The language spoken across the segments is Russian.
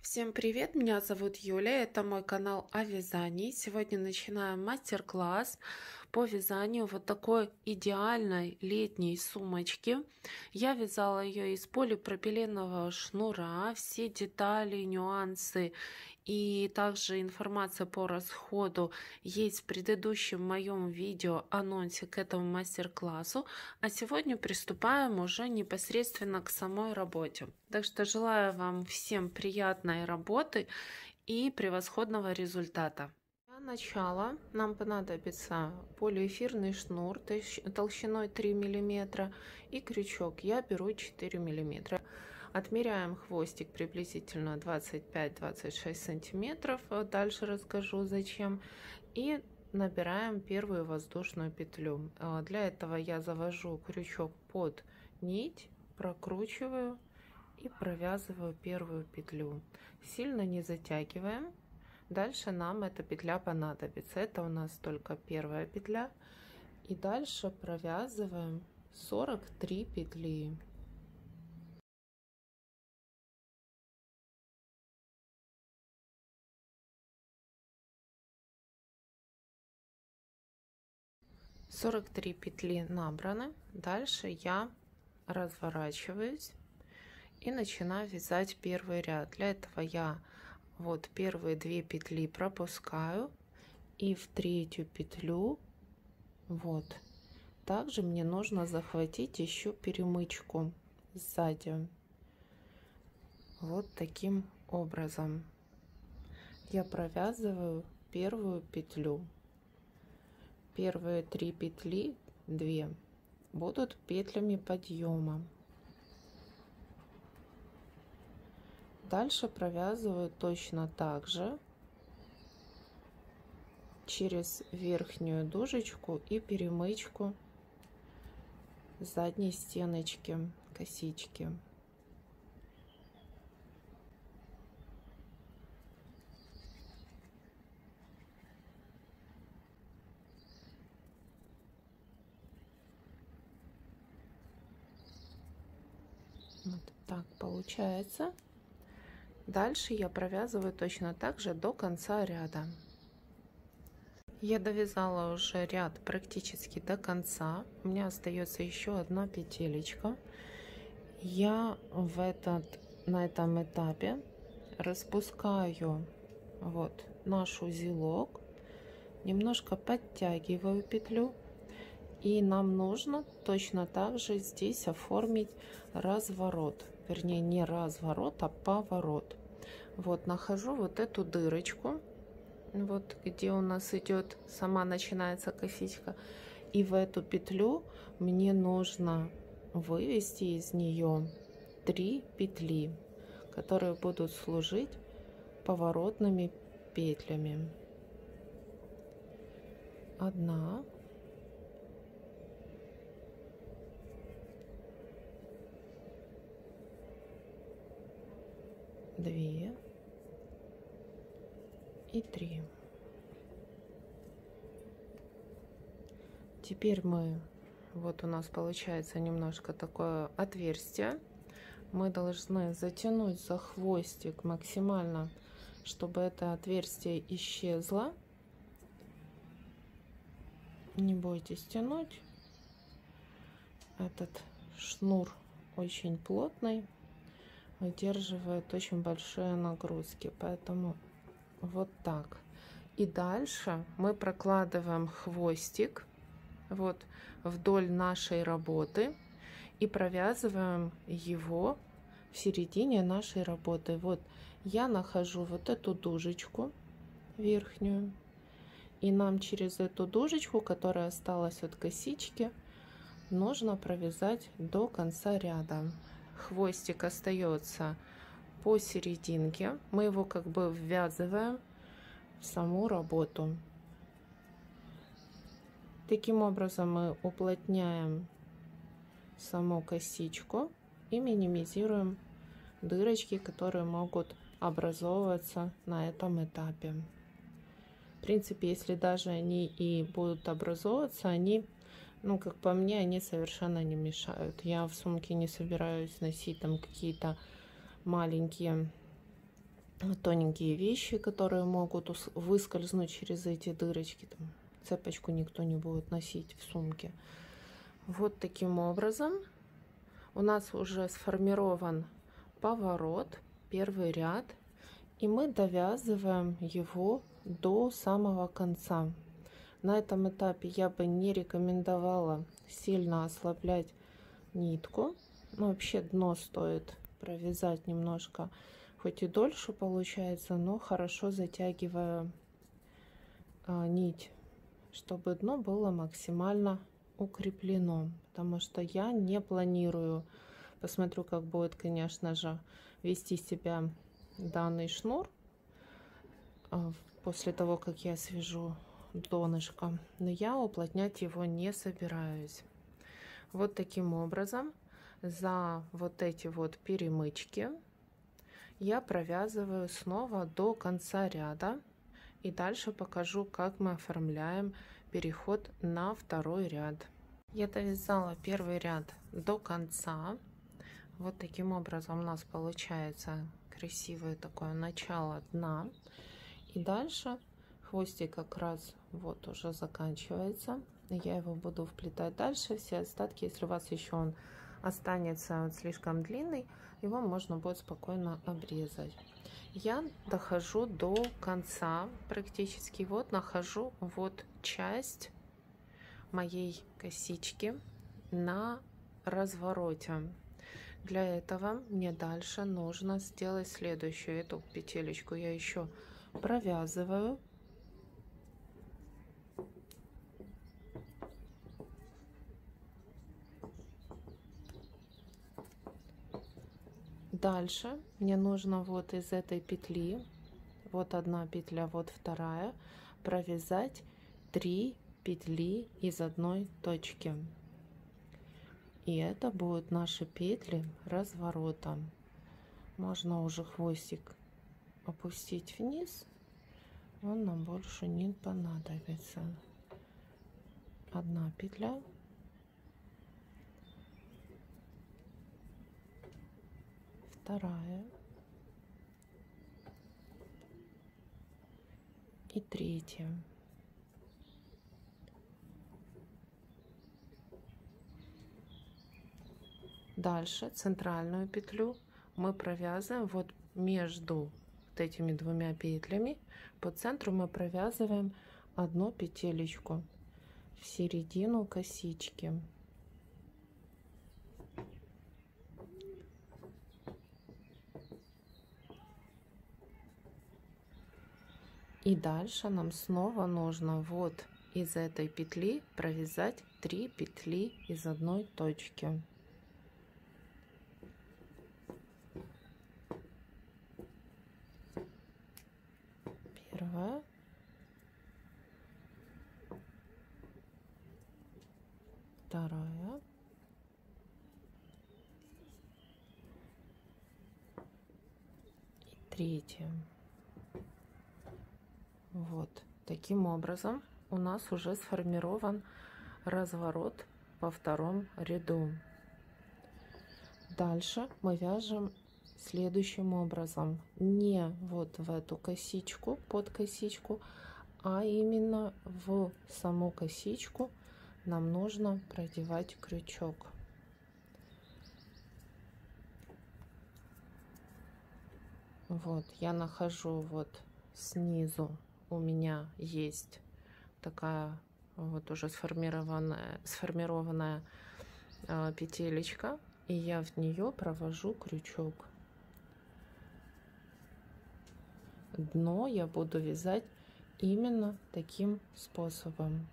Всем привет, меня зовут Юля, это мой канал о вязании. Сегодня начинаем мастер-класс по вязанию вот такой идеальной летней сумочки. Я вязала ее из полипропиленового шнура, все детали, нюансы и также информация по расходу есть в предыдущем моем видео анонсе к этому мастер-классу. А сегодня приступаем уже непосредственно к самой работе. Так что желаю вам всем приятной работы и превосходного результата. Для начала нам понадобится полиэфирный шнур толщиной 3 мм и крючок. Я беру 4 мм. Отмеряем хвостик приблизительно 25-26 сантиметров. Дальше расскажу зачем. И набираем первую воздушную петлю. Для этого я завожу крючок под нить, прокручиваю и провязываю первую петлю. Сильно не затягиваем. Дальше нам эта петля понадобится. Это у нас только первая петля. И дальше провязываем 43 петли. Сорок три петли набраны. Дальше я разворачиваюсь и начинаю вязать первый ряд. Для этого я вот первые 2 петли пропускаю и в третью петлю вот также мне нужно захватить еще перемычку сзади. Вот таким образом я провязываю первую петлю. Первые 3 петли, 2, будут петлями подъема. Дальше провязываю точно так же через верхнюю дужечку и перемычку задней стеночки косички. Вот так получается. Дальше я провязываю точно так же до конца ряда. Я довязала уже ряд практически до конца. У меня остается еще одна петелечка. Я на этом этапе распускаю вот наш узелок, немножко подтягиваю петлю. И нам нужно точно так же здесь оформить разворот. Вернее, не разворот, а поворот. Вот нахожу вот эту дырочку, вот где у нас идет, сама начинается косичка. И в эту петлю мне нужно вывести из нее 3 петли, которые будут служить поворотными петлями. 1, 2 и 3. Теперь вот у нас получается немножко такое отверстие. Мы должны затянуть за хвостик максимально, чтобы это отверстие исчезло. Не бойтесь тянуть. Этот шнур очень плотный, выдерживает очень большие нагрузки, поэтому вот так. И дальше мы прокладываем хвостик вот вдоль нашей работы и провязываем его в середине нашей работы. Вот я нахожу вот эту дужечку верхнюю, и нам через эту дужечку, которая осталась от косички, нужно провязать до конца ряда. Хвостик остается посерединке, мы его как бы ввязываем в саму работу. Таким образом мы уплотняем саму косичку и минимизируем дырочки, которые могут образовываться на этом этапе. В принципе, если даже они и будут образовываться, они, ну, как по мне, они совершенно не мешают. Я в сумке не собираюсь носить там какие-то маленькие тоненькие вещи, которые могут выскользнуть через эти дырочки. Там, цепочку никто не будет носить в сумке. Вот таким образом у нас уже сформирован поворот, первый ряд, и мы довязываем его до самого конца. На этом этапе я бы не рекомендовала сильно ослаблять нитку. Ну, вообще дно стоит провязать немножко, хоть и дольше получается, но хорошо затягивая нить, чтобы дно было максимально укреплено, потому что я не планирую, посмотрю, как будет, конечно же, вести себя данный шнур после того, как я свяжу донышко, но я уплотнять его не собираюсь. Вот таким образом за вот эти вот перемычки я провязываю снова до конца ряда, и дальше покажу, как мы оформляем переход на второй ряд. Я довязала первый ряд до конца. Вот таким образом у нас получается красивое такое начало дна. И дальше хвостик как раз вот уже заканчивается. Я его буду вплетать дальше. Все остатки, если у вас еще он останется слишком длинный, его можно будет спокойно обрезать. Я дохожу до конца практически. Вот нахожу вот часть моей косички на развороте. Для этого мне дальше нужно сделать следующую. Эту петелечку я еще провязываю. Дальше мне нужно вот из этой петли, вот одна петля, вот вторая, провязать 3 петли из одной точки. И это будут наши петли разворота. Можно уже хвостик опустить вниз, он нам больше не понадобится. Одна петля. Вторая и третья. Дальше центральную петлю мы провязываем вот между вот этими двумя петлями. По центру мы провязываем одну петелечку в середину косички. И дальше нам снова нужно вот из этой петли провязать 3 петли из одной точки. Первая, вторая и третья. Вот таким образом у нас уже сформирован разворот во втором ряду. Дальше мы вяжем следующим образом, не вот в эту косичку, под косичку, а именно в саму косичку нам нужно продевать крючок. Вот я нахожу вот снизу, у меня есть такая вот уже сформированная петелечка, и я в нее провожу крючок. Дно я буду вязать именно таким способом.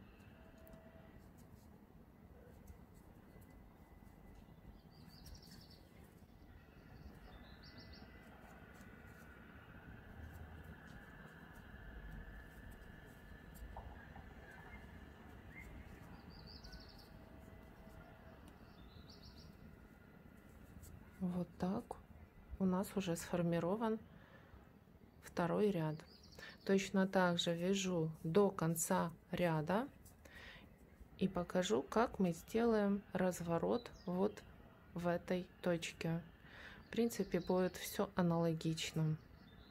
Вот так у нас уже сформирован второй ряд. Точно так же вяжу до конца ряда и покажу, как мы сделаем разворот вот в этой точке. В принципе, будет все аналогично.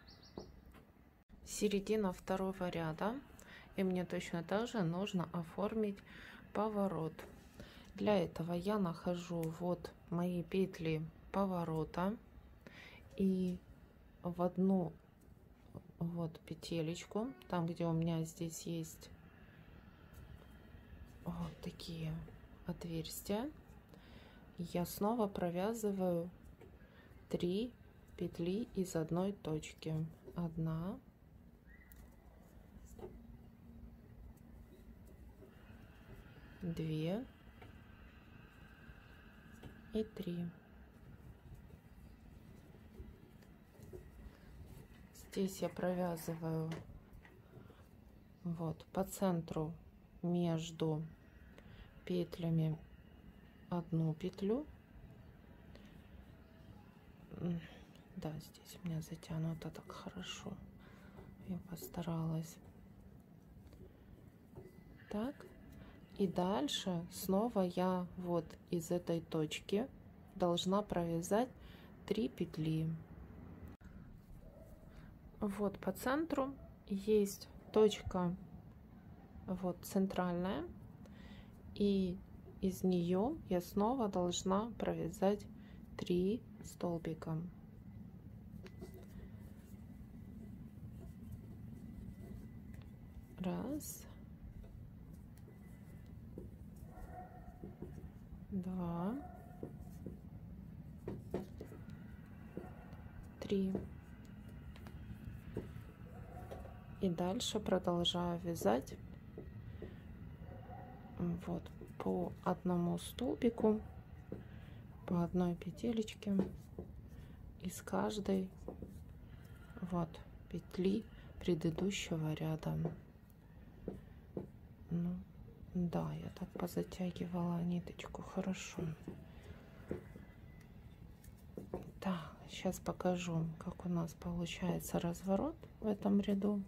середина второго ряда, и мне точно так же нужно оформить поворот. Для этого я нахожу вот мои петли поворота и в одну вот петелечку, там где у меня здесь есть вот такие отверстия, я снова провязываю 3 петли из одной точки. 1, 2 и 3. Здесь я провязываю вот по центру между петлями одну петлю. Да, здесь у меня затянуто так хорошо, я постаралась. Так, и дальше снова я вот из этой точки должна провязать 3 петли. Вот по центру есть точка вот центральная, и из нее я снова должна провязать 3 столбика. Раз, 2, 3. И дальше продолжаю вязать вот по одному столбику, по одной петелечке из каждой вот петли предыдущего ряда. Ну, да, я так позатягивала ниточку хорошо. Так, сейчас покажу, как у нас получается разворот в этом ряду.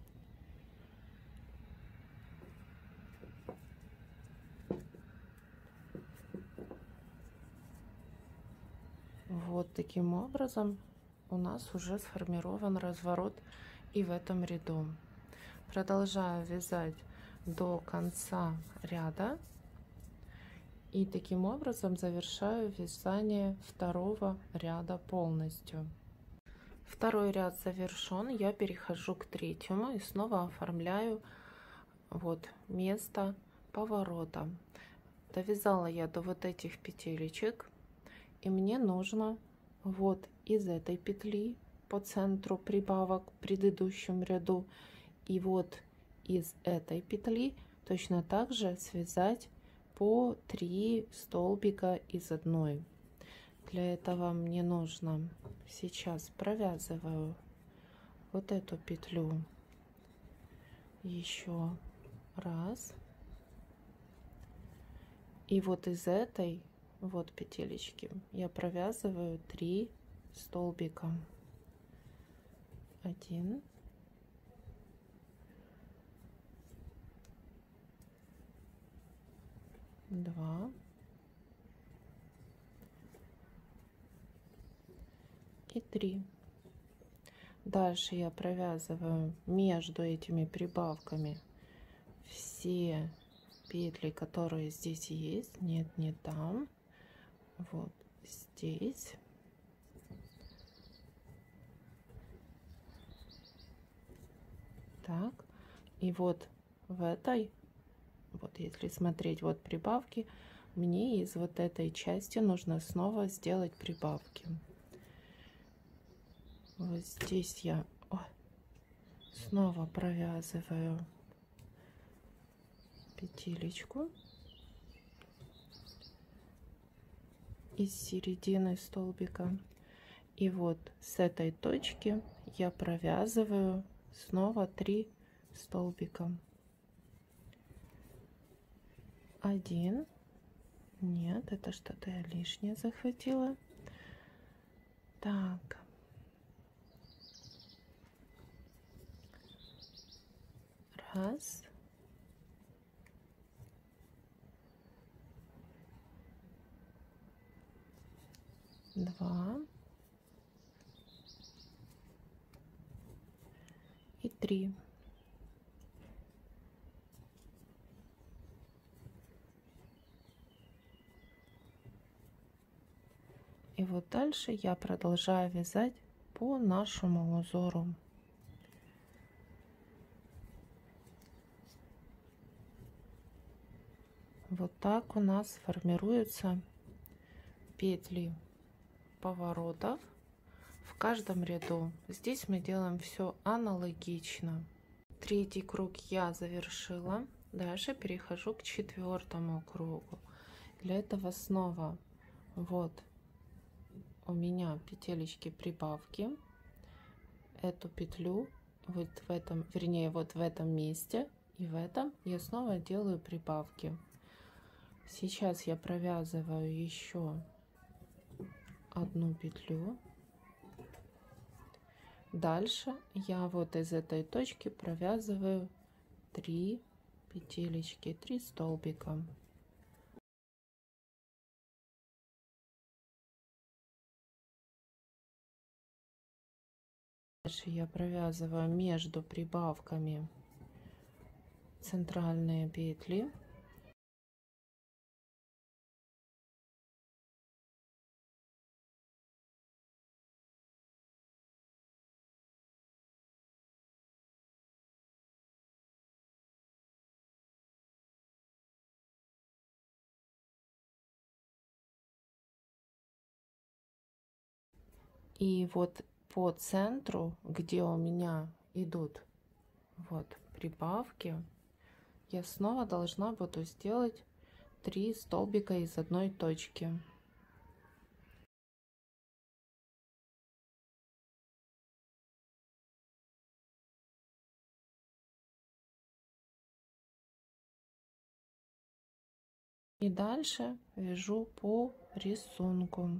Вот таким образом у нас уже сформирован разворот и в этом ряду. Продолжаю вязать до конца ряда и таким образом завершаю вязание второго ряда полностью. Второй ряд завершен, я перехожу к третьему и снова оформляю вот место поворота. Довязала я до вот этих петелечек, и мне нужно вот из этой петли по центру прибавок в предыдущем ряду и вот из этой петли точно так же связать по 3 столбика из одной. Для этого мне нужно сейчас провязываю вот эту петлю еще раз, и вот из этой вот петелечки я провязываю 3 столбика. 1, 2 и 3. Дальше я провязываю между этими прибавками все петли, которые здесь есть. Нет, не там, вот здесь. Так, и вот в этой, вот если смотреть, вот прибавки, мне из вот этой части нужно снова сделать прибавки. Вот здесь я снова провязываю петелечку из середины столбика, и вот с этой точки я провязываю снова 3 столбика. 1, нет, это что-то я лишнее захватила. Так, раз, 2 и 3. И вот дальше я продолжаю вязать по нашему узору. Вот так у нас формируются петли поворотов в каждом ряду. Здесь мы делаем все аналогично. Третий круг я завершила. Дальше перехожу к четвертому кругу. Для этого снова вот у меня петелечки прибавки. Эту петлю вот в этом, вернее, вот в этом месте и в этом я снова делаю прибавки. Сейчас я провязываю еще одну петлю. Дальше я вот из этой точки провязываю 3 петелечки, 3 столбика. Дальше я провязываю между прибавками центральные петли. И вот по центру, где у меня идут вот прибавки, я снова должна буду сделать 3 столбика из одной точки. И дальше вяжу по рисунку.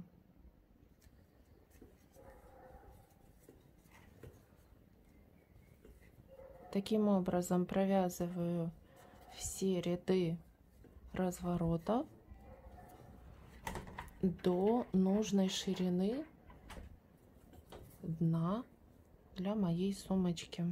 Таким образом провязываю все ряды разворота до нужной ширины дна для моей сумочки.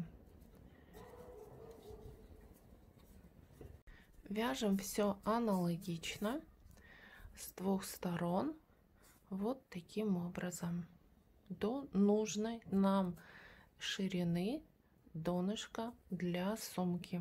Вяжем все аналогично с двух сторон вот таким образом до нужной нам ширины донышка для сумки.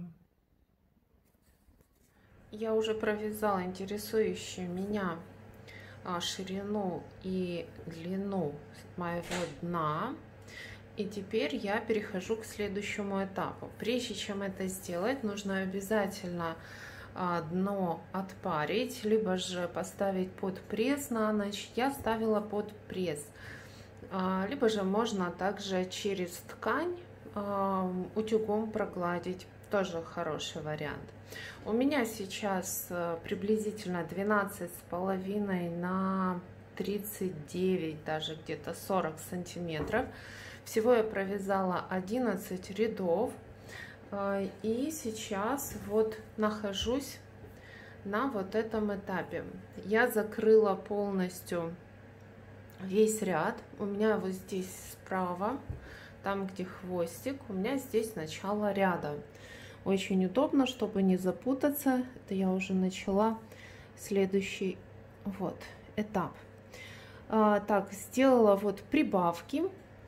Я уже провязала интересующую меня ширину и длину моего дна. И теперь я перехожу к следующему этапу. Прежде чем это сделать, нужно обязательно дно отпарить, либо же поставить под пресс на ночь. Я ставила под пресс. Либо же можно также через ткань утюгом прогладить, тоже хороший вариант. У меня сейчас приблизительно 12,5 на 39, даже где-то 40 сантиметров. Всего я провязала 11 рядов. И сейчас вот нахожусь на вот этом этапе. Я закрыла полностью весь ряд. У меня вот здесь справа, там где хвостик, у меня здесь начало ряда. Очень удобно, чтобы не запутаться. Это я уже начала следующий вот этап. Так, сделала вот прибавки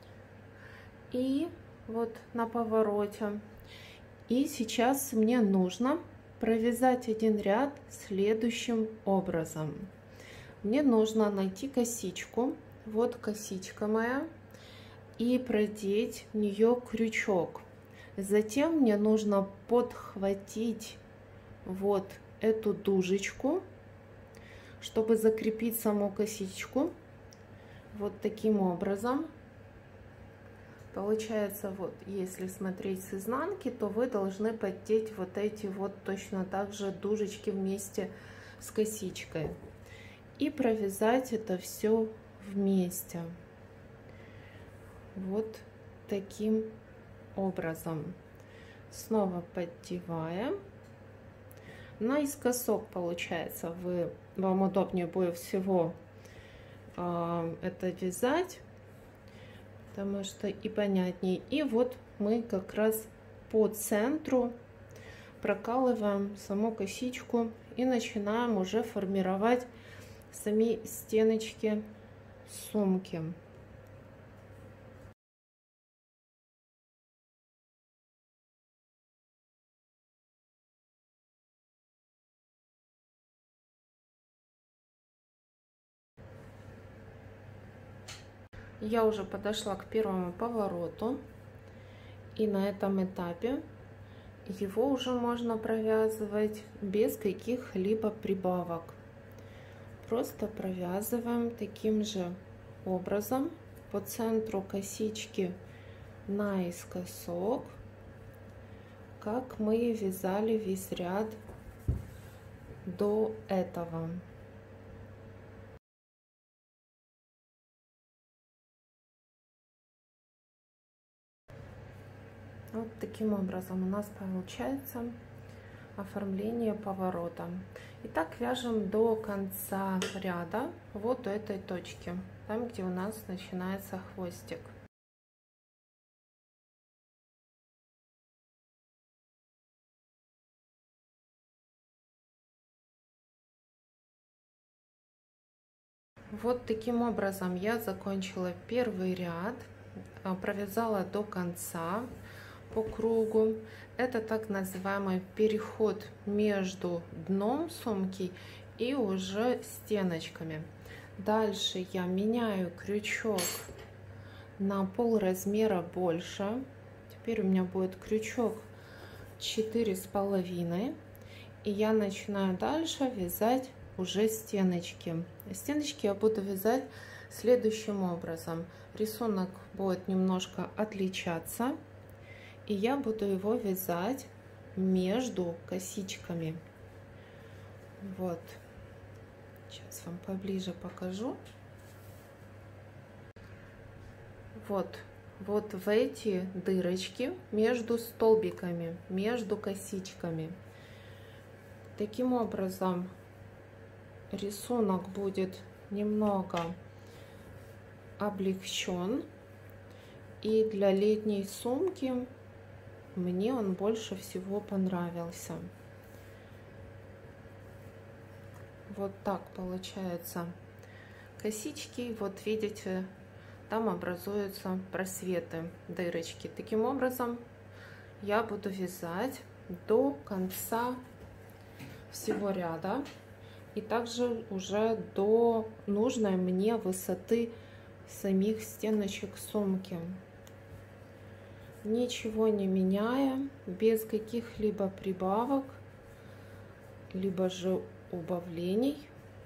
и вот на повороте. И сейчас мне нужно провязать один ряд следующим образом. Мне нужно найти косичку, вот косичка моя, и продеть в нее крючок. Затем мне нужно подхватить вот эту дужечку, чтобы закрепить саму косичку. Вот таким образом. Получается, вот, если смотреть с изнанки, то вы должны поддеть вот эти вот точно так же дужечки вместе с косичкой. И провязать это все вместе. Вот таким образом. Снова поддеваем. Наискосок получается. Вам удобнее будет всего это вязать. потому что и понятнее. И вот мы как раз по центру прокалываем саму косичку и начинаем уже формировать сами стеночки сумки. Я уже подошла к первому повороту, и на этом этапе его уже можно провязывать без каких-либо прибавок. Просто провязываем таким же образом по центру косички наискосок, как мы вязали весь ряд до этого. Вот таким образом у нас получается оформление поворота. Итак, вяжем до конца ряда, вот до этой точки, там, где у нас начинается хвостик. Вот таким образом я закончила первый ряд, провязала до конца по кругу. Это так называемый переход между дном сумки и уже стеночками. Дальше я меняю крючок на пол размера больше. Теперь у меня будет крючок 4,5, и я начинаю дальше вязать уже стеночки. Стеночки я буду вязать следующим образом. Рисунок будет немножко отличаться, и я буду его вязать между косичками. Вот, сейчас вам поближе покажу. Вот в эти дырочки между столбиками, между косичками. Таким образом рисунок будет немного облегчен, и для летней сумки мне он больше всего понравился. Вот так получается косички. Вот видите, там образуются просветы, дырочки. Таким образом я буду вязать до конца всего ряда, и также уже до нужной мне высоты самих стеночек сумки. Ничего не меняя, без каких-либо прибавок, либо же убавлений,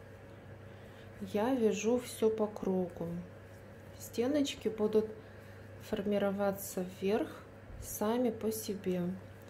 я вяжу все по кругу. Стеночки будут формироваться вверх сами по себе.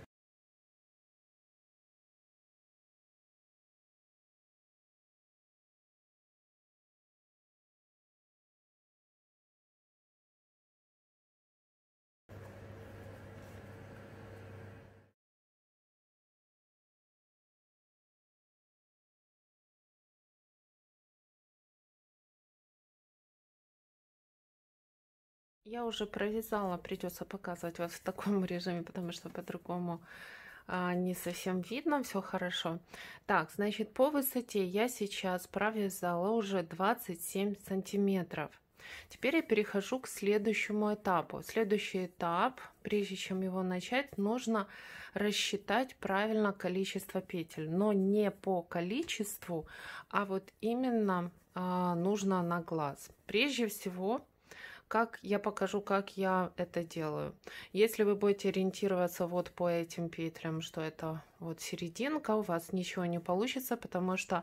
Я уже провязала, придется показывать вас в таком режиме, потому что по-другому не совсем видно, все хорошо. Так, значит, по высоте я сейчас провязала уже 27 сантиметров. Теперь я перехожу к следующему этапу. Следующий этап, прежде чем его начать, нужно рассчитать правильно количество петель, но не по количеству, а вот именно нужно на глаз. Прежде всего, я покажу, как я это делаю. Если вы будете ориентироваться вот по этим петлям, что это вот серединка, у вас ничего не получится, потому что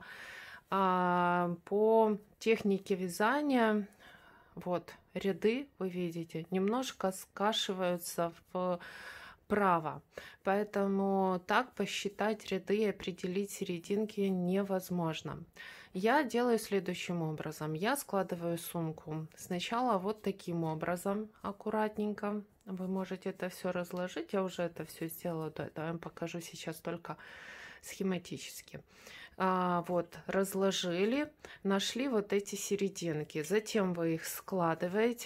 по технике вязания вот ряды, вы видите, немножко скашиваются вправо, поэтому так посчитать ряды и определить серединки невозможно. Я делаю следующим образом. Я складываю сумку сначала вот таким образом, аккуратненько. Вы можете это все разложить. Я уже это все сделала до этого. Я вам покажу сейчас только схематически. Вот, разложили, нашли вот эти серединки. Затем вы их складываете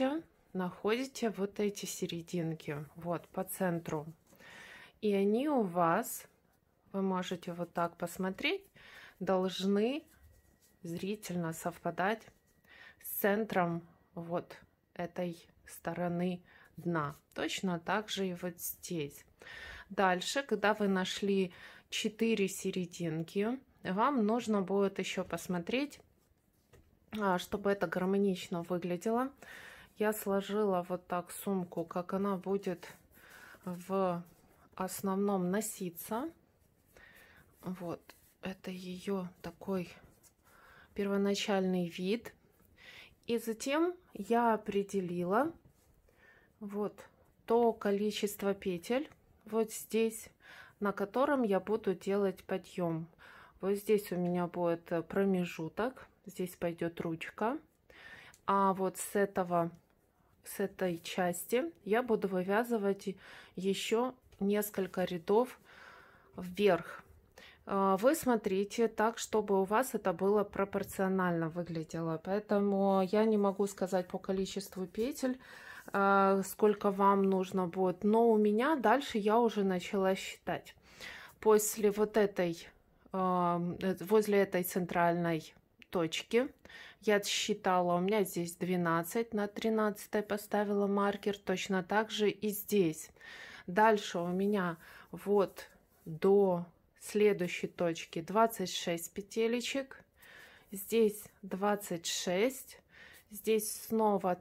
находите вот эти серединки, вот по центру. И они у вас, вы можете вот так посмотреть, должны зрительно совпадать с центром вот этой стороны дна. Точно так же и вот здесь. Дальше, когда вы нашли 4 серединки, вам нужно будет еще посмотреть, чтобы это гармонично выглядело. Я сложила вот так сумку, как она будет в основном носиться. Вот, это ее такой первоначальный вид. И затем я определила вот то количество петель вот здесь, на котором я буду делать подъем. Вот здесь у меня будет промежуток, здесь пойдет ручка, а вот с этой части я буду вывязывать еще несколько рядов вверх. Вы смотрите так, чтобы у вас это было пропорционально выглядело. Поэтому я не могу сказать по количеству петель, сколько вам нужно будет. Но у меня дальше я уже начала считать. После вот этой, возле этой центральной точки, я отсчитала, у меня здесь 12, на 13 поставила маркер, точно так же и здесь. Дальше у меня вот до следующей точки 26 петелечек, здесь 26, здесь снова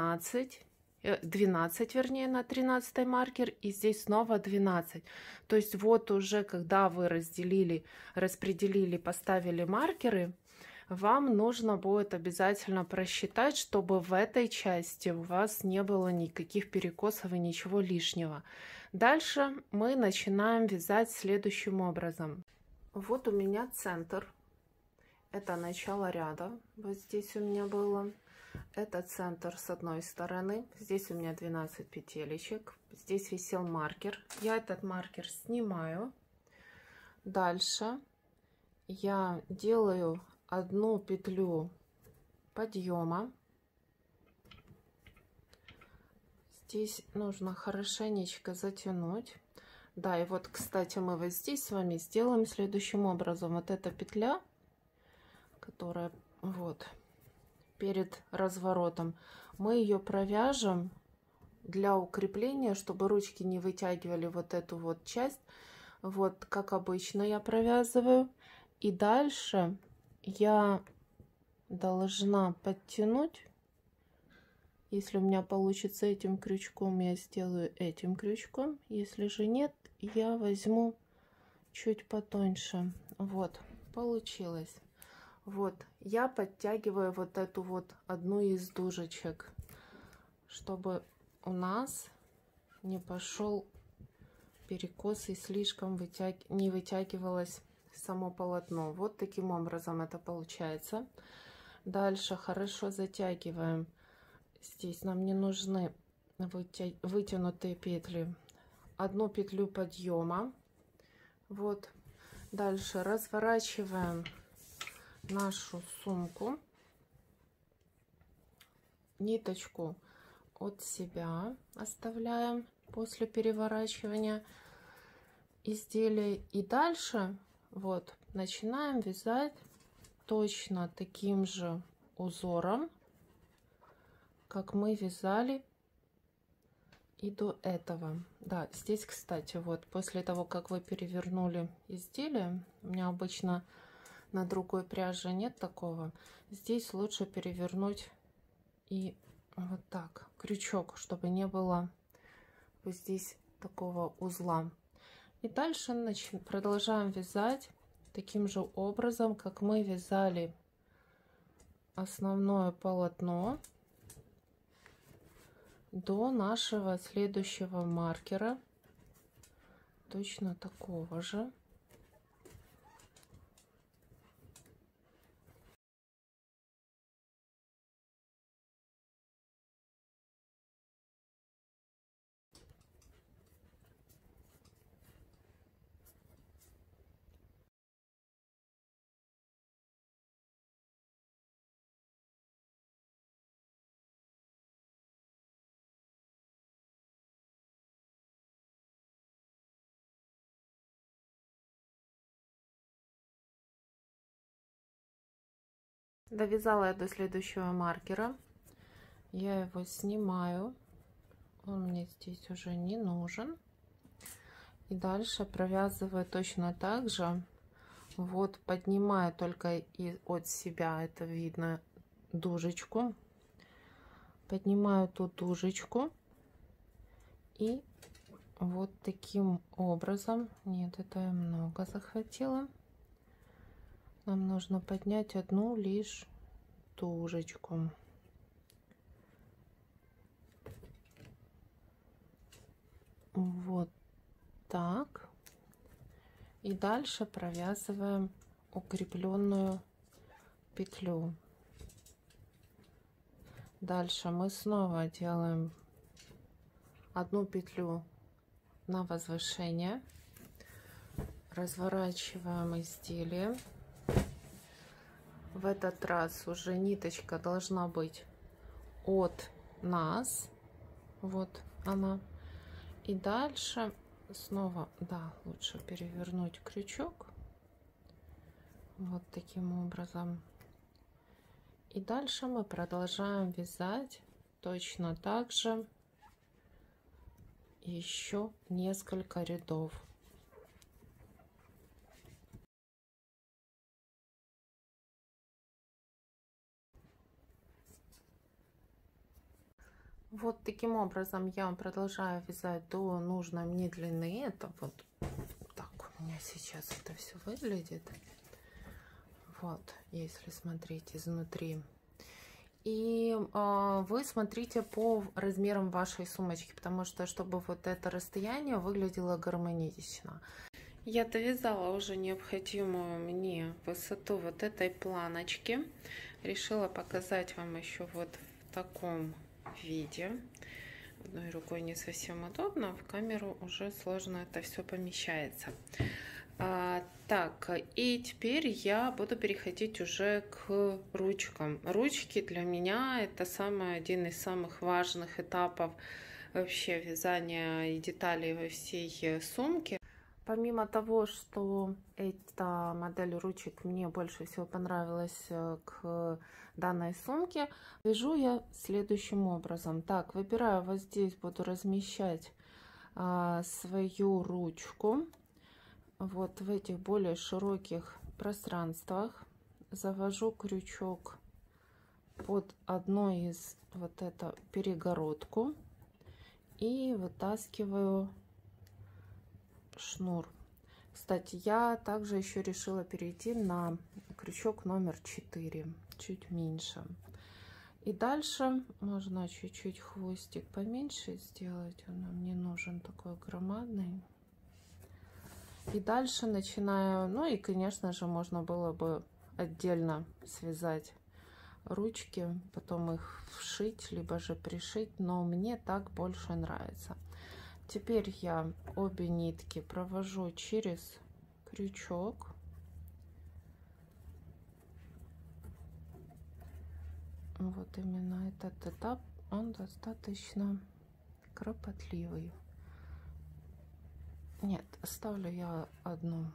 12 вернее, на 13 маркер, и здесь снова 12. То есть вот уже когда вы распределили, поставили маркеры, вам нужно будет обязательно просчитать, чтобы в этой части у вас не было никаких перекосов и ничего лишнего. Дальше мы начинаем вязать следующим образом. Вот у меня центр. Это начало ряда. Вот здесь у меня было. Это центр с одной стороны. Здесь у меня 12 петелечек. Здесь висел маркер. Я этот маркер снимаю. Дальше я делаю одну петлю подъема. Здесь нужно хорошенечко затянуть. Да, и вот, кстати, мы вот здесь с вами сделаем следующим образом. Вот эта петля, которая вот перед разворотом, мы ее провяжем для укрепления, чтобы ручки не вытягивали вот эту вот часть. Вот, как обычно я провязываю. И дальше я должна подтянуть. Если у меня получится этим крючком, я сделаю этим крючком. Если же нет, я возьму чуть потоньше. Вот, получилось. Вот, я подтягиваю вот эту вот одну из дужечек, чтобы у нас не пошел перекос и слишком не вытягивалось само полотно. Вот таким образом это получается. Дальше хорошо затягиваем. Здесь нам не нужны вытянутые петли. Одну петлю подъема. Вот. Дальше разворачиваем нашу сумку. Ниточку от себя оставляем после переворачивания изделия. И дальше вот начинаем вязать точно таким же узором, как мы вязали и до этого. Да, здесь, кстати, вот после того, как вы перевернули изделие, у меня обычно на другой пряже нет такого, здесь лучше перевернуть и вот так крючок, чтобы не было вот здесь такого узла. И дальше продолжаем вязать таким же образом, как мы вязали основное полотно до нашего следующего маркера, точно такого же. Довязала я до следующего маркера. Я его снимаю. Он мне здесь уже не нужен. И дальше провязываю точно так же. Вот, поднимаю только и от себя, это видно, дужечку. Поднимаю ту дужечку. И вот таким образом. Нет, это я много захватила. Нам нужно поднять одну лишь дужечку. Вот так. И дальше провязываем укрепленную петлю. Дальше мы снова делаем одну петлю на возвышение, разворачиваем изделие. В этот раз уже ниточка должна быть от нас, вот она. И дальше снова, да, лучше перевернуть крючок вот таким образом. И дальше мы продолжаем вязать точно так же еще несколько рядов. Вот таким образом я продолжаю вязать до нужной мне длины. Это вот так у меня сейчас это все выглядит. Вот, если смотреть изнутри. И вы смотрите по размерам вашей сумочки, потому что, чтобы вот это расстояние выглядело гармонично. Я довязала уже необходимую мне высоту вот этой планочки. Решила показать вам еще вот в таком виде. Одной рукой не совсем удобно, в камеру уже сложно это все помещается. Так, и теперь я буду переходить уже к ручкам. Ручки для меня это один из самых важных этапов вообще вязания и деталей во всей сумке. Помимо того, что эта модель ручек мне больше всего понравилась к данной сумке, вяжу я следующим образом. Так, выбираю вот здесь, буду размещать свою ручку. Вот в этих более широких пространствах завожу крючок под одной из вот эту перегородку и вытаскиваю шнур. Кстати, я также еще решила перейти на крючок номер 4, чуть меньше. И дальше можно чуть-чуть хвостик поменьше сделать, он нам не нужен такой громадный. И дальше начинаю, ну и конечно же можно было бы отдельно связать ручки, потом их вшить, либо же пришить, но мне так больше нравится. Теперь я обе нитки провожу через крючок. Вот именно этот этап, он достаточно кропотливый. Нет, оставлю я одну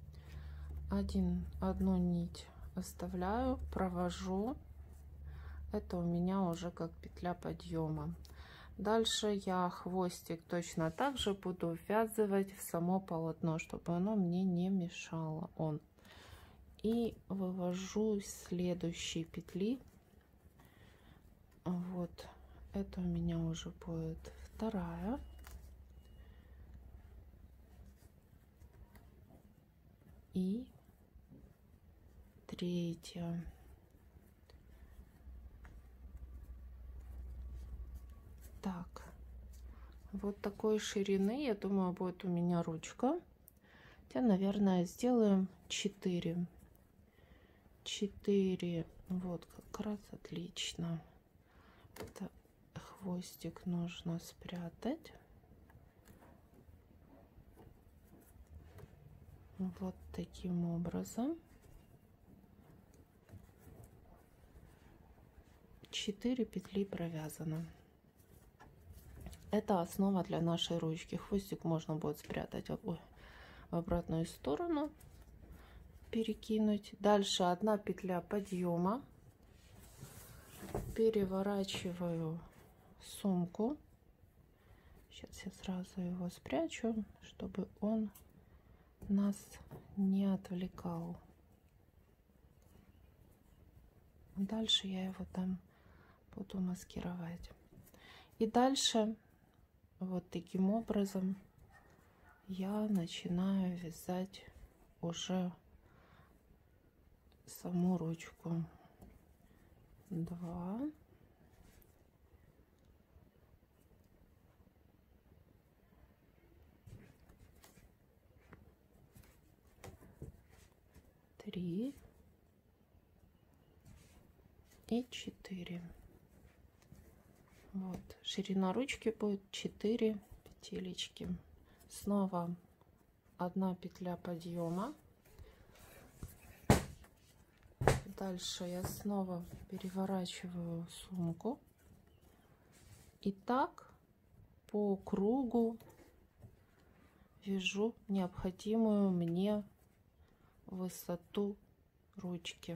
нить оставляю, провожу. Это у меня уже как петля подъема. Дальше я хвостик точно так же буду ввязывать в само полотно, чтобы оно мне не мешало. И вывожу из следующей петли. Вот это у меня уже будет вторая. И третья. Так, вот такой ширины, я думаю, будет у меня ручка. Я, наверное, сделаем 4. Вот как раз отлично. Это хвостик нужно спрятать. Вот таким образом. 4 петли провязано. Это основа для нашей ручки. Хвостик можно будет спрятать в обратную сторону, перекинуть. Дальше одна петля подъема переворачиваю сумку. Сейчас я сразу его спрячу, чтобы он нас не отвлекал. Дальше я его там буду маскировать. И дальше вот таким образом я начинаю вязать уже саму ручку. 2, 3 и 4. Вот, ширина ручки будет 4 петелечки. Снова 1 петля подъема. Дальше я снова переворачиваю сумку. И так по кругу вяжу необходимую мне высоту ручки.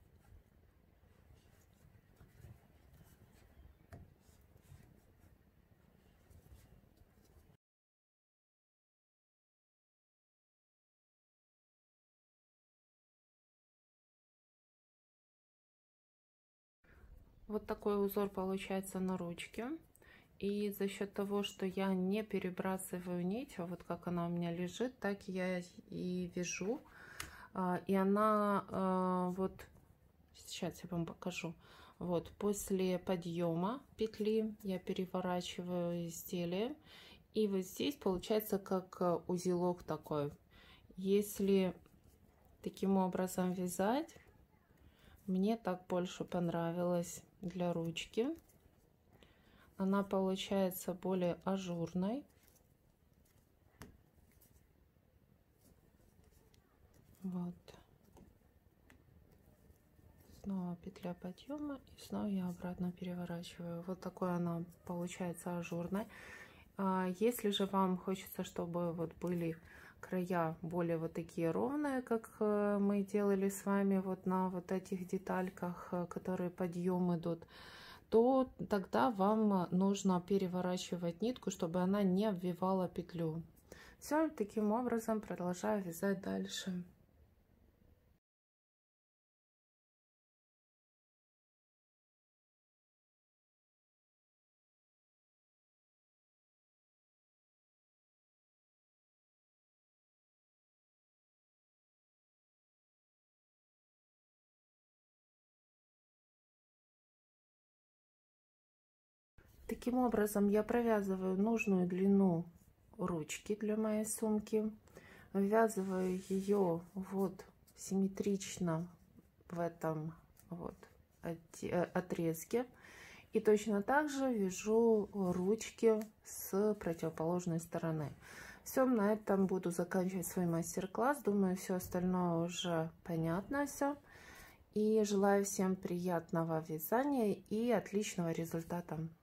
Вот такой узор получается на ручке. И за счет того, что я не перебрасываю нить, вот как она у меня лежит, так я и вяжу. И она вот сейчас я вам покажу. Вот после подъема петли я переворачиваю изделие. И вот здесь получается как узелок такой. Если таким образом вязать, мне так больше понравилось для ручки. Она получается более ажурной. Вот. Снова петля подъема и снова я обратно переворачиваю. Вот такой она получается ажурной. Если же вам хочется, чтобы вот были края более вот такие ровные, как мы делали с вами вот на вот этих детальках, которые подъем идут, то тогда вам нужно переворачивать нитку, чтобы она не обвивала петлю. Все, таким образом продолжаю вязать дальше. Таким образом я провязываю нужную длину ручки для моей сумки, ввязываю ее вот симметрично в этом вот отрезке, и точно так же вяжу ручки с противоположной стороны. Все, на этом буду заканчивать свой мастер-класс. Думаю, все остальное уже понятно все. И желаю всем приятного вязания и отличного результата.